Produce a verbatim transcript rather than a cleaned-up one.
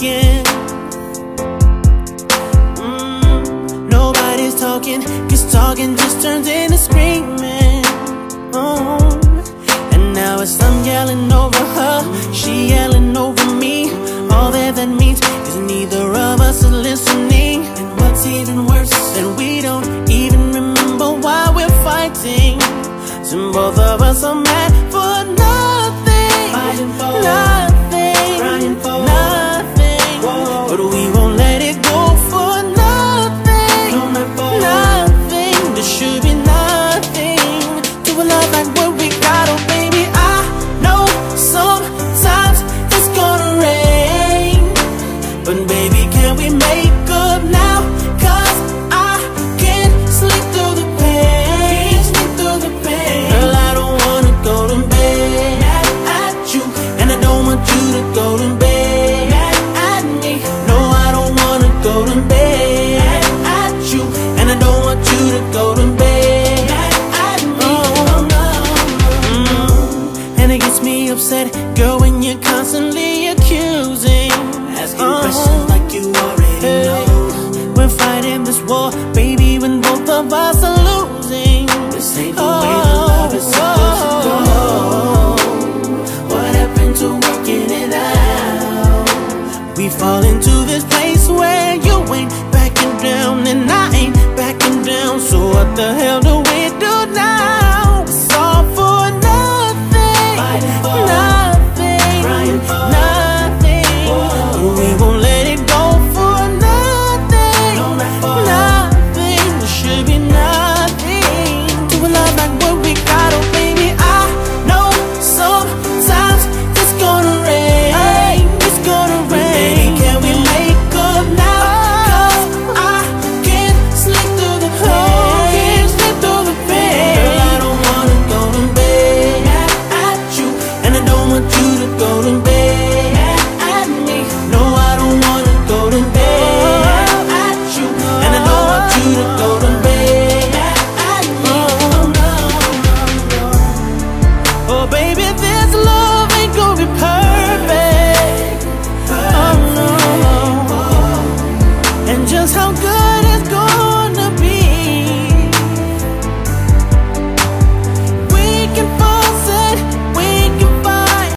again. mm, Nobody's talking, cause talking just turns into screaming. Oh. And now it's I'm yelling over her, she yelling over me. All that that means is neither of us is listening. And what's even worse, that we don't even remember why we're fighting. So both of us are mad for nothing, fighting for nothing, crying for nothing. Whoa. But we won't let it go for nothing, no, not for nothing. There should be nothing to a love like what we got. Oh baby, I know sometimes it's gonna rain, but baby, can we make up now? Cause I can't sleep through the pain, sleep through the pain. Girl, I don't wanna go to bed mad at you, and I don't want you to go to bed mad at me. No, I don't wanna go to bed mad at you, and I don't want you to go to bed mad at me. Oh, no. mm. And it gets me upset, girl, when you're constantly accusing, asking oh. questions like you already hey. know. We're fighting this war, baby, when both of us are losing. This ain't the oh. way the love is supposed to go. What happened to working it out? We fall into this place where you ain't backing down and I ain't backing down. So what the hell do we do now? It's all for nothing, fighting for nothing, crying for nothing. Whoa. We won't let it go for nothing, no, not for nothing. There should be nothing to a love like what we got. Oh baby, I know sometimes it's gonna rain, it's gonna rain. Baby, can we make up now? Cause I can't sleep through the pain, can't sleep through the pain. Girl, I don't wanna go to bed mad at you, and I don't want you to go to bed mad at me. No, I don't wanna go to bed mad at you, and I don't want you to go to bed mad at me. Oh, no, no, no. Oh baby, this love ain't gonna be perfect.